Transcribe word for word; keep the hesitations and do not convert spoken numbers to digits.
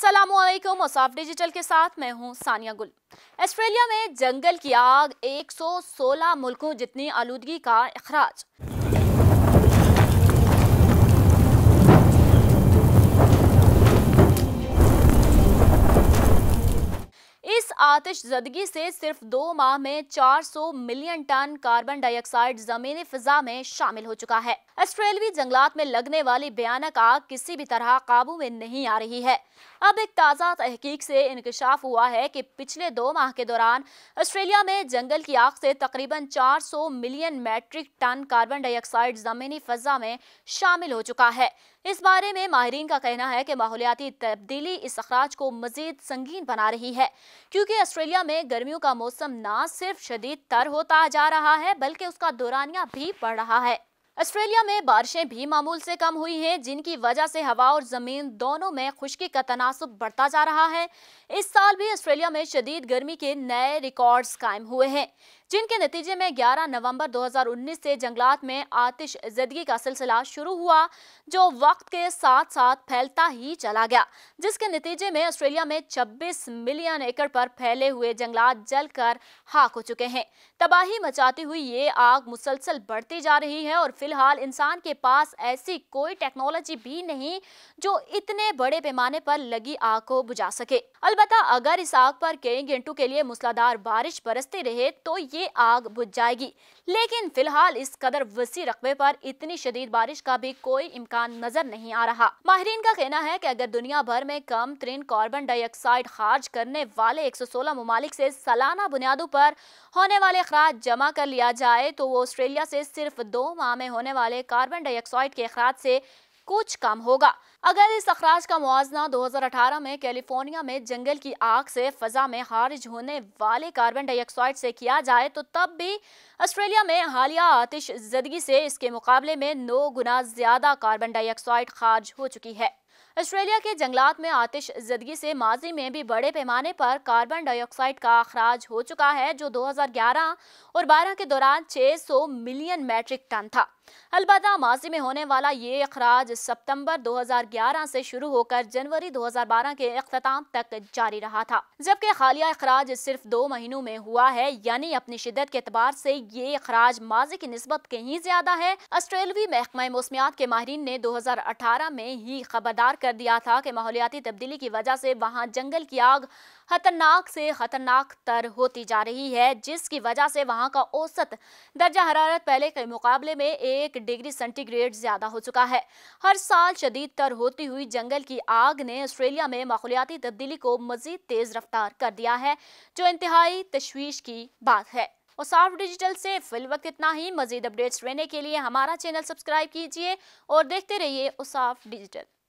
अस्सलामुअलैकुम। औसाफ डिजिटल के साथ मैं हूं सानिया गुल। ऑस्ट्रेलिया में जंगल की आग एक सौ सोलह मुल्कों जितनी आलूदगी का इखराज। इस आतिशज़दगी से सिर्फ दो माह में चार सौ मिलियन टन कार्बन डाइऑक्साइड जमीनी फिजा में शामिल हो चुका है। ऑस्ट्रेलियाई जंगलात में लगने वाली भयानक आग किसी भी तरह काबू में नहीं आ रही है। अब एक ताज़ा तहकीक से इंकशाफ हुआ है कि पिछले दो माह के दौरान ऑस्ट्रेलिया में जंगल की आग से तकरीबन चार सौ million metric ton carbon dioxide जमीनी फिजा में शामिल हो चुका है। इस बारे में माहिरीन का कहना है कि माहौलियाती तब्दीली इस अखराज को मजीद संगीन बना रही है, क्योंकि ऑस्ट्रेलिया में गर्मियों का मौसम न सिर्फ शदीद तर होता जा रहा है बल्कि उसका दौरानिया भी बढ़ रहा है। ऑस्ट्रेलिया में बारिशें भी मामूल से कम हुई हैं, जिनकी वजह से हवा और जमीन दोनों में खुश्की का तनासुब बढ़ता जा रहा है। इस साल भी ऑस्ट्रेलिया में शदीद गर्मी के नए रिकॉर्ड्स कायम हुए हैं, जिनके नतीजे में ग्यारह नवंबर दो हज़ार उन्नीस से जंगलात में आतिशज़दगी का सिलसिला शुरू हुआ, जो वक्त के साथ साथ फैलता ही चला गया, जिसके नतीजे में ऑस्ट्रेलिया में छब्बीस मिलियन एकड़ पर फैले हुए जंगलात जलकर खाक हो चुके हैं। तबाही मचाती हुई ये आग मुसलसल बढ़ती जा रही है और फिलहाल इंसान के पास ऐसी कोई टेक्नोलॉजी भी नहीं जो इतने बड़े पैमाने पर लगी आग को बुझा सके। अलबत्ता अगर इस आग पर कई घंटों के लिए मूसलाधार बारिश बरसती रहे तो ये आग बुझ जाएगी, लेकिन फिलहाल इस कदर वसी रकबे पर इतनी शदीद बारिश का भी कोई इम्कान नजर नहीं आ रहा। माहिरीन का कहना है कि अगर दुनिया भर में कम तरीन कार्बन डाइऑक्साइड खारिज करने वाले एक सौ सोलह ममालिक से सालाना बुनियादों पर होने वाले अखराज जमा कर लिया जाए तो वो ऑस्ट्रेलिया से सिर्फ दो माह में होने वाले कार्बन डाइऑक्साइड के अखराज से कुछ कम होगा। अगर इस अखराज का मुआवजा दो हज़ार अठारह में कैलिफोर्निया में जंगल की आग से फजा में खारिज होने वाले कार्बन डाइऑक्साइड से किया जाए तो तब भी ऑस्ट्रेलिया में हालिया आतिशज़दगी से इसके मुकाबले में नौ गुना ज्यादा कार्बन डाइऑक्साइड खारिज हो चुकी है। ऑस्ट्रेलिया के जंगलात में आतिशज़दगी से माजी में भी बड़े पैमाने पर कार्बन डाइऑक्साइड का अखराज हो चुका है, जो दो हज़ार ग्यारह और बारह के दौरान छह सौ मिलियन मैट्रिक टन था। अलबत्ता माजी में होने वाला ये अखराज सितंबर दो हज़ार ग्यारह से शुरू होकर जनवरी दो हज़ार बारह के अख्ताम तक जारी रहा था, जबकि हालिया अखराज सिर्फ दो महीनों में हुआ है, यानी अपनी शिद्दत के एतबार से ये अखराज माजी की निस्बत कहीं ज्यादा है। ऑस्ट्रेलियाई महकमा मौसमियात के माहिरीन ने दो हज़ार अठारह में ही खबरदार कर दिया था कि माहौलियाती तब्दीली की वजह से वहाँ जंगल की आग खतरनाक से खतरनाक तर होती जा रही है, जिसकी वजह से वहाँ का औसत दर्जा हरारत पहले के मुकाबले में एक डिग्री सेंटीग्रेड ज्यादा हो चुका है। हर साल शदीद तर होती हुई जंगल की आग ने ऑस्ट्रेलिया में माहौलियाती तब्दीली को मजीद तेज रफ्तार कर दिया है, जो इंतहाई तशवीश की बात है। औसाफ डिजिटल से फिल वक्त इतना ही। मजीद अपडेट्स रहने के लिए हमारा चैनल सब्सक्राइब कीजिए और देखते रहिए औसाफ डिजिटल।